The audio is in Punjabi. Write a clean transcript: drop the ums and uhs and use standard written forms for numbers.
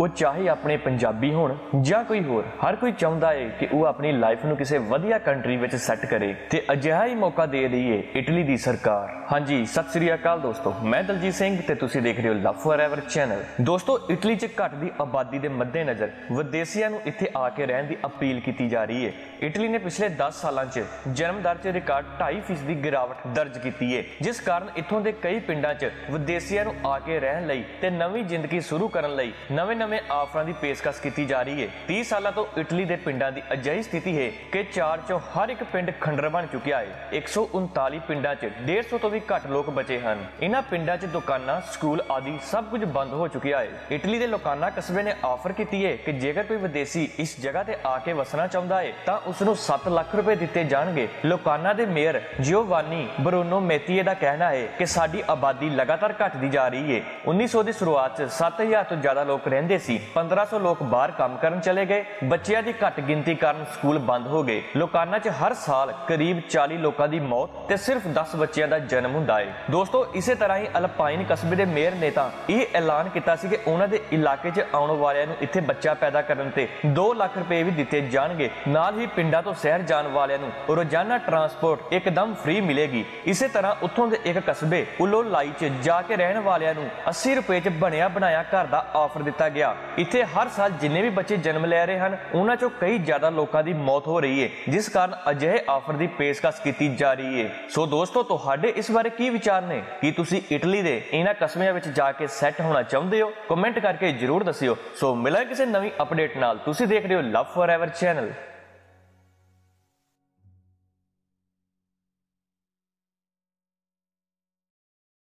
ਉਹ ਚਾਹੇ ਆਪਣੇ ਪੰਜਾਬੀ ਹੋਣ ਜਾਂ ਕੋਈ ਹੋਰ, ਹਰ ਕੋਈ ਚਾਹੁੰਦਾ ਹੈ ਕਿ ਉਹ ਆਪਣੀ ਲਾਈਫ ਨੂੰ ਕਿਸੇ ਵਧੀਆ ਕੰਟਰੀ ਵਿੱਚ ਸੈੱਟ ਕਰੇ ਤੇ ਅਜਿਹਾ ਹੀ ਮੌਕਾ ਦੇ ਰਹੀ ਹੈ ਇਟਲੀ ਦੀ ਸਰਕਾਰ। ਹਾਂਜੀ, ਸਤਿ ਸ੍ਰੀ ਅਕਾਲ ਦੋਸਤੋ, ਮੈਂ ਦਲਜੀਤ ਸਿੰਘ ਤੇ ਤੁਸੀਂ ਦੇਖ ਰਹੇ ਹੋ ਲਵ ਫੋਰਐਵਰ ਚੈਨਲ। ਦੋਸਤੋ, ਇਟਲੀ 'ਚ ਘੱਟ ਦੀ ਆਬਾਦੀ ਦੇ ਮੱਦੇਨਜ਼ਰ ਵਿਦੇਸ਼ੀਆਂ ਨੂੰ ਇੱਥੇ ਆ ਕੇ ਰਹਿਣ ਦੀ ਅਪੀਲ ਕੀਤੀ ਜਾ ਰਹੀ ਹੈ। ਇਟਲੀ ਨੇ ਪਿਛਲੇ 10 ਸਾਲਾਂ 'ਚ ਜਨਮ ਦਰ 'ਚ ਰਿਕਾਰਡ 2.5% ਦੀ ਗਿਰਾਵਟ ਦਰਜ ਕੀਤੀ ਹੈ, ਜਿਸ ਕਾਰਨ ਇੱਥੋਂ ਦੇ ਕਈ ਪਿੰਡਾਂ 'ਚ ਵਿਦੇਸ਼ੀਆਂ ਨੂੰ ਆ ਕੇ ਰਹਿਣ ਲਈ ਤੇ ਨਵੀਂ ਜ਼ਿੰਦਗੀ ਸ਼ੁਰੂ ਕਰਨ ਲਈ ਨਵੇਂ ਆਫਰਾਂ ਦੀ ਪੇਸ਼ਕਸ਼ ਕੀਤੀ ਜਾ ਰਹੀ ਹੈ। 30 ਸਾਲਾਂ ਤੋਂ ਇਟਲੀ ਦੇ ਪਿੰਡਾਂ ਦੀ ਅਜਿਹੀ ਸਥਿਤੀ ਹੈ ਕਿ 4 ਚੋਂ ਹਰ ਇੱਕ ਪਿੰਡ ਖੰਡਰ ਬਣ ਚੁੱਕਿਆ ਹੈ। 139 ਪਿੰਡਾਂ 'ਚ 150 ਤੋਂ ਵੀ ਘੱਟ ਲੋਕ ਬਚੇ ਹਨ। ਇਹਨਾਂ ਪਿੰਡਾਂ 'ਚ ਦੁਕਾਨਾਂ, ਸਕੂਲ ਆਦਿ ਸਭ ਕੁਝ ਬੰਦ ਹੋ ਚੁੱਕਿਆ ਹੈ। ਇਟਲੀ ਦੇ ਲੋਕਾਨਾ ਕਸਬੇ ਨੇ ਆਫਰ ਕੀਤੀ ਹੈ ਕਿ ਜੇਕਰ ਕੋਈ ਵਿਦੇਸ਼ੀ ਇਸ ਜਗ੍ਹਾ ਤੇ ਆ ਕੇ ਵਸਣਾ ਚਾਹੁੰਦਾ ਹੈ ਤਾਂ ਉਸ ਨੂੰ 7 ਲੱਖ ਰੁਪਏ ਦਿੱਤੇ ਜਾਣਗੇ। ਲੋਕਾਨਾ ਦੇ ਮੇਅਰ ਜਿਓਵਾਨੀ ਬਰੂਨੋ ਮੈਤੀਏ ਦਾ ਕਹਿਣਾ ਹੈ ਕਿ ਸਾਡੀ ਆਬਾਦੀ ਲਗਾਤਾਰ ਘਟਦੀ ਜਾ ਰਹੀ ਹੈ। 1900 ਦੀ ਸ਼ੁਰੂਆਤ 'ਚ 7000 ਤੋਂ ਜ਼ਿਆਦਾ ਲੋਕ ਰਹਿੰਦੇ ਸੀ। 1500 ਲੋਕ ਬਾਹਰ ਕੰਮ ਕਰਨ ਚਲੇ ਗਏ। ਬੱਚਿਆਂ ਦੀ ਘੱਟ ਗਿਣਤੀ ਕਾਰਨ ਸਕੂਲ ਬੰਦ ਹੋ ਗਏ। ਲੋਕਾਨਾ 'ਚ ਹਰ ਸਾਲ ਕਰੀਬ 40 ਲੋਕਾਂ ਦੀ ਮੌਤ ਤੇ ਸਿਰਫ 10 ਬੱਚਿਆਂ ਦਾ ਜਨਮ ਹੁੰਦਾ ਹੈ। ਦੋਸਤੋ, ਇਸੇ ਤਰ੍ਹਾਂ ਹੀ ਅਲਪਾਈਨ ਕਸਬੇ ਦੇ ਮੇਅਰ ਨੇ ਤਾਂ ਇਹ ਐਲਾਨ ਕੀਤਾ ਸੀ ਕਿ ਉਹਨਾਂ ਦੇ ਇਲਾਕੇ 'ਚ ਆਉਣ ਵਾਲਿਆਂ ਨੂੰ ਇੱਥੇ ਬੱਚਾ ਪੈਦਾ ਕਰਨ ਤੇ 2 ਲੱਖ ਰੁਪਏ ਵੀ ਦਿੱਤੇ ਜਾਣਗੇ। ਨਾਲ ਹੀ ਪਿੰਡਾਂ ਤੋਂ ਸ਼ਹਿਰ ਜਾਣ ਵਾਲਿਆਂ ਨੂੰ ਰੋਜ਼ਾਨਾ ਟਰਾਂਸਪੋਰਟ ਇੱਕਦਮ ਫ੍ਰੀ ਮਿਲੇਗੀ। ਇਸੇ ਤਰ੍ਹਾਂ ਉੱਥੋਂ ਦੇ ਇੱਕ ਕਸਬੇ ਉਲੋਲਾਈ 'ਚ ਜਾ ਕੇ ਰਹਿਣ ਵਾਲਿਆਂ ਨੂੰ 80 ਰੁਪਏ 'ਚ ਬਣਿਆ ਬਣਾਇਆ ਘਰ ਦਾ ਆਫਰ ਦਿੱਤਾ ਗਿਆ। ਇੱਥੇ ਹਰ ਸਾਲ ਜਿੰਨੇ ਵੀ ਬੱਚੇ ਜਨਮ ਲੈ ਰਹੇ ਹਨ, ਉਹਨਾਂ 'ਚੋਂ ਕਈ ਜ਼ਿਆਦਾ ਲੋਕਾਂ ਦੀ ਮੌਤ ਹੋ ਰਹੀ ਹੈ, ਜਿਸ ਕਾਰਨ ਅਜਿਹੇ ਆਫਰ ਦੀ ਪੇਸ਼ਕਸ਼ ਕੀਤੀ ਜਾ ਰਹੀ ਹੈ। ਸੋ ਦੋਸਤੋ, ਤੁਹਾਡੇ ਇਸ ਬਾਰੇ ਕੀ ਵਿਚਾਰ ਨੇ? ਕੀ ਤੁਸੀਂ ਇਟਲੀ ਦੇ ਇਹਨਾਂ ਕਸਬਿਆਂ ਵਿੱਚ ਜਾ ਕੇ ਸੈੱਟ ਹੋਣਾ ਚਾਹੁੰਦੇ ਹੋ? ਕਮੈਂਟ ਕਰਕੇ ਜਰੂਰ ਦੱਸਿਓ। ਸੋ ਮਿਲਾਂਗੇ ਕਿਸੇ ਨਵੀਂ ਅਪਡੇਟ ਨਾਲ। ਤੁਸੀਂ ਦੇਖ ਰਹੇ ਹੋ ਲਵ ਫੋਰਐਵਰ ਚੈਨਲ।